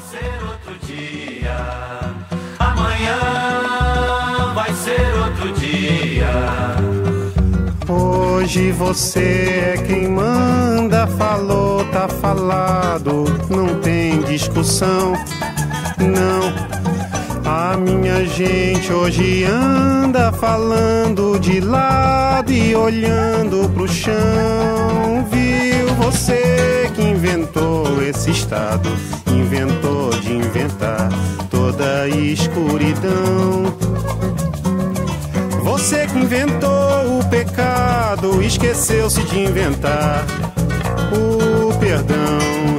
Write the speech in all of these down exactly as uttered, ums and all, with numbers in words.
ser outro dia. Amanhã vai ser outro dia. Hoje você é quem manda, falou, tá falado, não tem discussão, não. A minha gente hoje anda falando de lado e olhando pro chão. Viu você que inventou esse estado, inventou de inventar toda a escuridão. Você que inventou o pecado, esqueceu-se de inventar o perdão.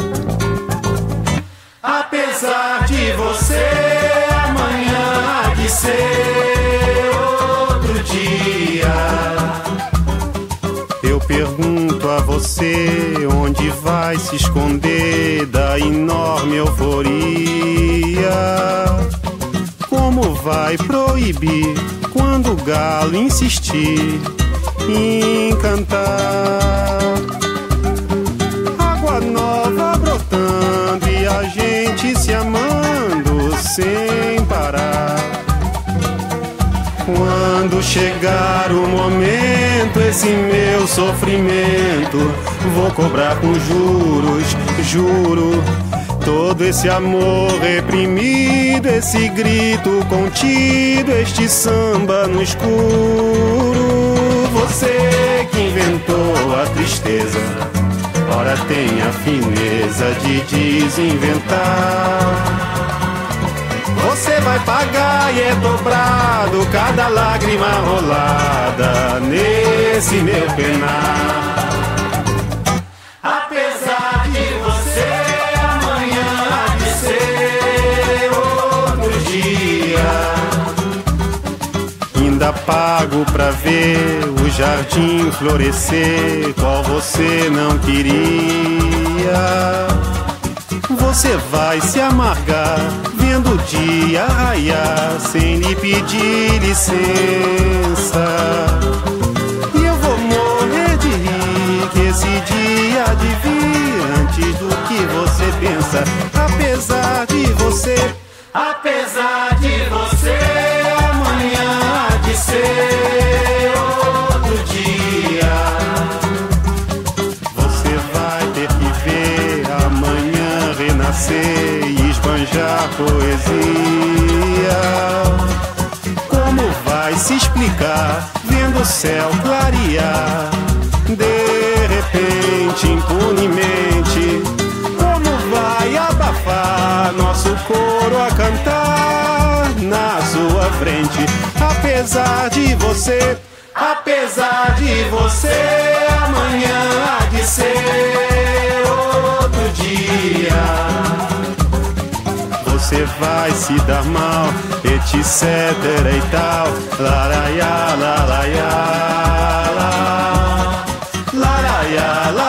Apesar de você, amanhã há de ser outro dia. Eu pergunto a você, onde vai se esconder da enorme euforia? Como vai proibir quando o galo insistir em cantar? Água nova brotando e a gente se amando sem parar. Quando chegar o momento, esse meu sofrimento vou cobrar com juros, juro. Todo esse amor reprimido, esse grito contido, este samba no escuro. Você que inventou a tristeza, ora tem a fineza de desinventar. Você vai pagar e é dobrado cada lágrima rolada nesse meu penar. Apesar de você, amanhã há de ser outro dia. Ainda pago pra ver o jardim florescer, qual você não queria. Você vai se amargar vendo o dia raiar sem lhe pedir licença. E eu vou morrer de rir que esse dia há de vir antes do que você pensa. Apesar de você, apesar de você, amanhã há de ser outro dia. Você vai ter que ver amanhã renascer e esbanjar poesia. Como vai se explicar vendo o céu clarear de repente, impunemente? Como vai abafar nosso coro a cantar na sua frente? Apesar de você, apesar de você, amanhã há de ser outro dia. Você vai se dar mal, etc e tal. Laraiá, laraiá, laraiá, laraiá.